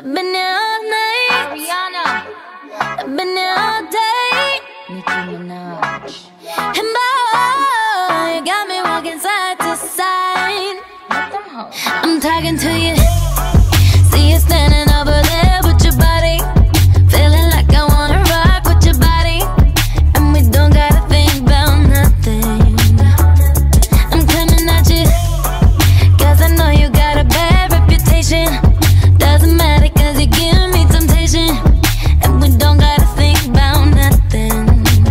I've been here all night. Ariana. I've been here all day. Nicki Minaj. And boy, you got me walking side to side. I'm talking to you. See you standing over there with your body, feeling like I wanna rock with your body, and we don't gotta think about nothing. I'm coming at you, cause I know you got a bad reputation. Doesn't matter cause you give me temptation, and we don't gotta think about nothing.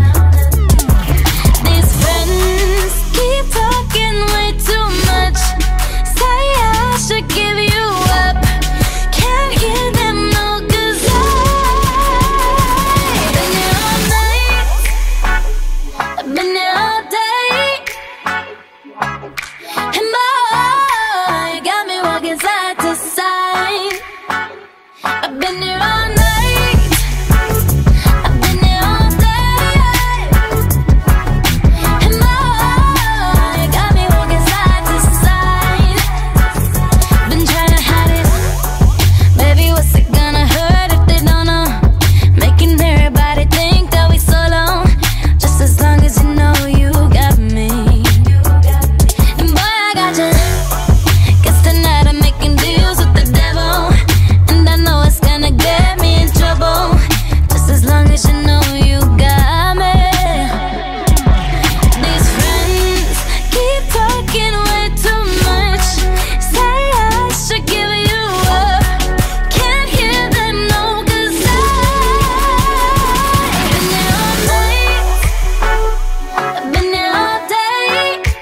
These friends keep talking way too much, say I should give you up. Can't hear them no, cause I've been here all night, I've been here all day. And boy, you got me walking side to side. I've been here all night, I've been here all day. And boy, you got me walking side to side. Been trying to hide it, baby, what's it gonna hurt if they don't know? Making everybody think that we solo, just as long as you know you got me. And boy, I got you, cause tonight I'm making deals with the devil, and I know it's gonna get me in trouble, just as long as you know you got me. These friends keep talking way too much, say I should give you up. Can't hear them no, cause I've been here all night, I've been here all day.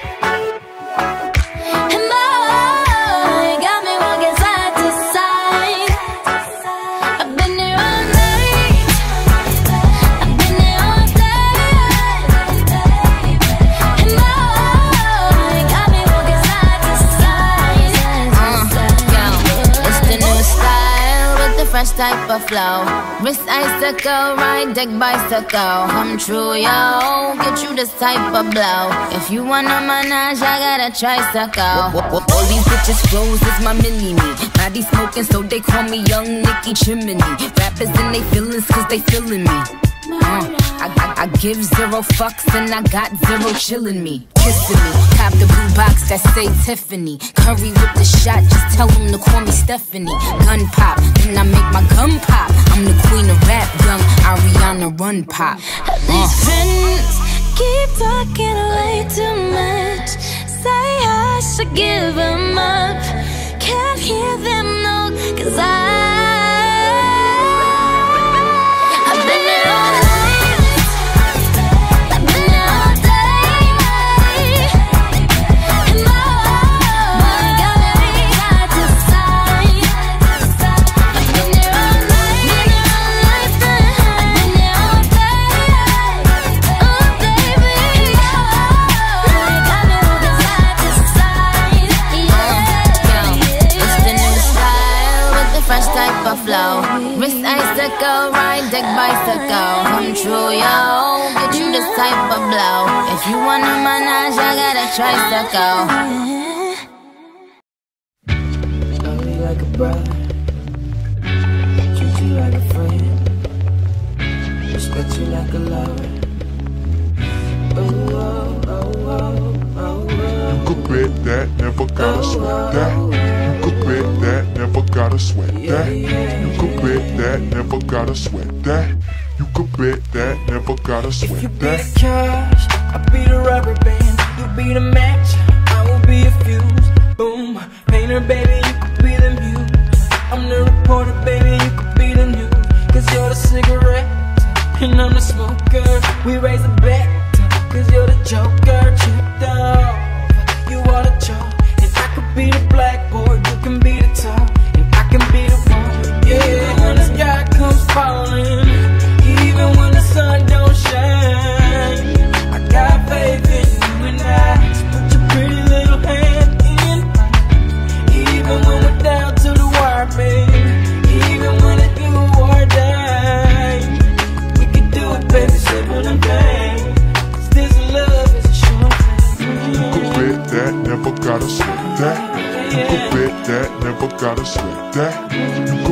And boy, you got me walking side to side. I've been here all night, I've been here all day. And boy, you got me walking side to side. It's the new style with the fresh type of flow. Wrist icicle, ride deck bicycle. Come true, yo. Get you this type of blow. If you wanna manage, I got a tricycle. All these bitches flows is my mini-me. Body smoking, so they call me Young Nicki Chimney. Rappers in they feelings, cause they feeling me. I give zero fucks and I got zero chillin' me. Kissing me, cop the blue box that say Tiffany. Curry with the shot, just tell them to call me Stephanie. Gun pop, then I make my gun pop. I'm the queen of rap, young Ariana Run pop. These friends keep talking way too much, say I should give them up. Can't hear them no, cause I've been here all night, I've been here all day. And boy, you got me side to side. I've been here all night, I've been here all day. Oh baby, and boy, you got me walking side to side. It's the new style with the fresh type of flow. Wrist icicle, ride deck bicycle. Come true, yo. Get you this type of blow. If you wanna manage, I got a tricycle. Love you like a brother, treat you like a friend, respect you like a lover. Oh, oh, oh, oh, oh. You could bet that, never gotta sweat that. You could bet that, never gotta sweat that. You could bet that, never gotta sweat that. You could bet that, never gotta If you sweat be that. the cash, I'll be the rubber band. You be the match, I will be a fuse. Boom, painter, baby, you could be the muse. I'm the reporter, baby, you could be the news. Cause you're the cigarette, and I'm the smoker. We raise the bet, cause you're the joker. Chipped off, you are the chalk. And I could be the blackboard, you can be the top. And I can be the one, yeah. When the sky comes falling, even when the sun don't shine, I got faith in you and I. Just put your pretty little hand in mine. Even when we're down to the wire, baby. Even when it's do or die, we can do it, baby, simple and plain. 'Cause this love is a sure thing. You could bet that, never gotta sweat that. You could bet that, never gotta sweat that. You could bet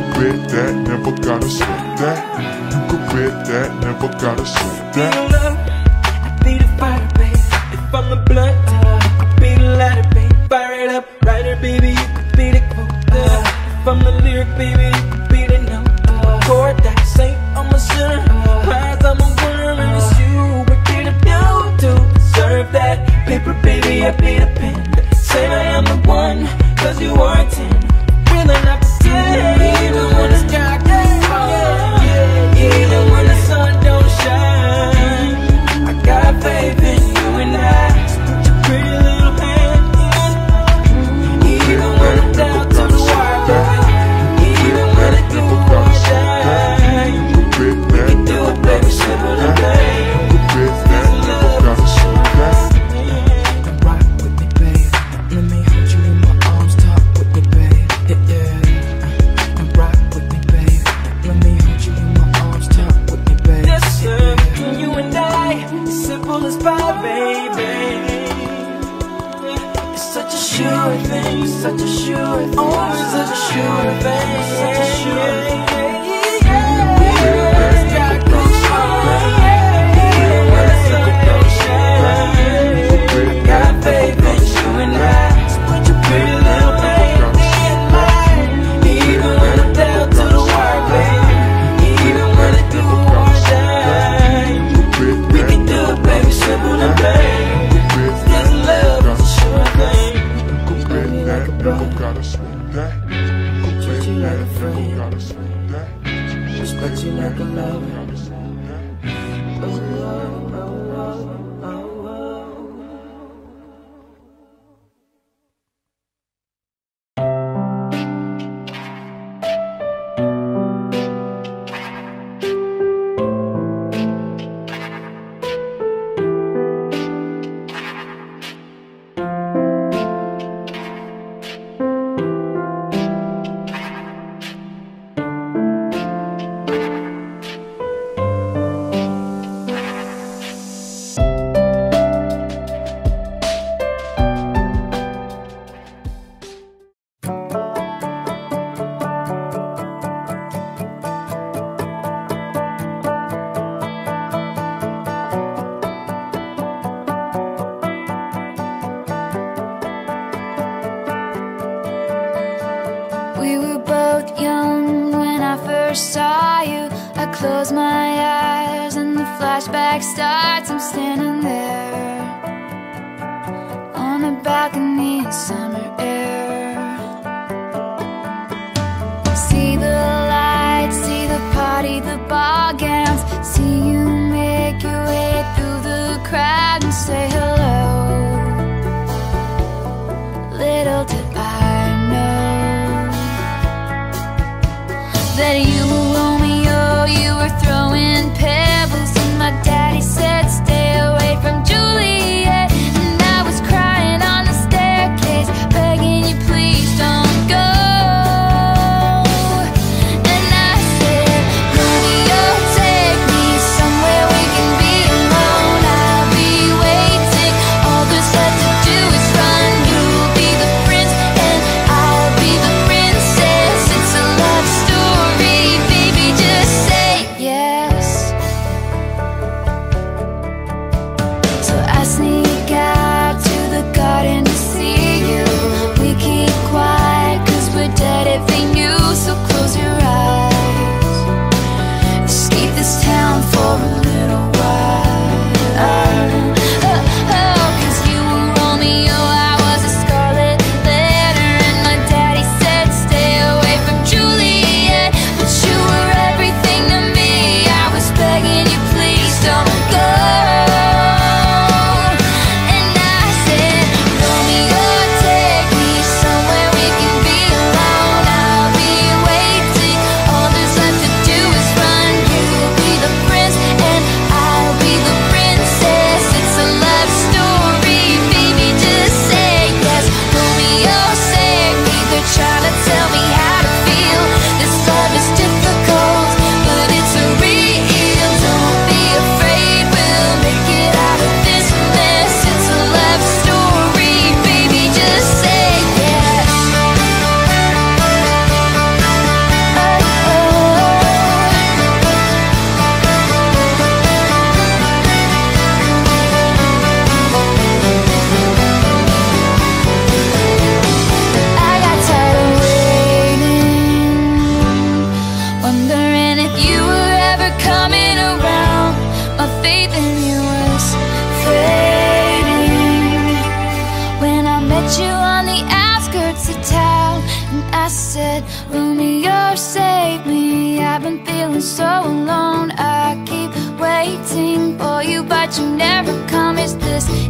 that, never gotta sweat that. You could bet that, never gotta sweat that. Be the love, I be the fire, baby. If I'm the blunt, I be the lighter, baby. Fire it up, writer, baby, you could be the quote. If I'm the lyric, baby, you could be the note. Chord that say I'm a sinner, prize I'm a winner, and it's you. What did I do to deserve that? Paper, baby, I be the pen. Say I am the one, cause you are a 10. Really not pretend, even when the sky can't fall, even when the sun don't shine. I got faith in you and I. Put your pretty little hand in, even when I'm down to the wire, even when I do or die. We can do it, baby, simple and plain. There's love to show that. Rock with me, babe. Let me hold you in my arms, talk with me, babe. Yeah. And rock with me, babe. Let me hold you in my arms, talk with me, babe. Yes, sir. You and I, it's simple as pie, baby. It's such a sure thing, such a sure thing. Oh, it's such a sure thing, such a sure thing. Got faith in you and I. So put your pretty little baby in mine. Even when I'm down to the wire, baby. Even when I do or die. We can do it, baby, simple and plain. This love is a sure thing. Treat me like a brother, gotta sweat that. Treat you like a friend. Gotta sweat that. Respect you like a lover. Gotta sweat that. We were both young when I first saw you. I close my eyes and the flashback starts. I'm standing there on a balcony in summer air. See the lights, see the party, the ball gowns. See you make your way through the crowd and say hello. Little did I know that you were Romeo, you were throwing pebbles, and my daddy said stay away from Juliet. And I was crying on the staircase, begging you please don't go. And I said, Romeo, take me somewhere we can be alone. I'll be waiting, all there's left to do is run. You'll be the prince and I'll be the princess. It's a love story, baby. feeling so alone. I keep waiting for you, but you never come. Is this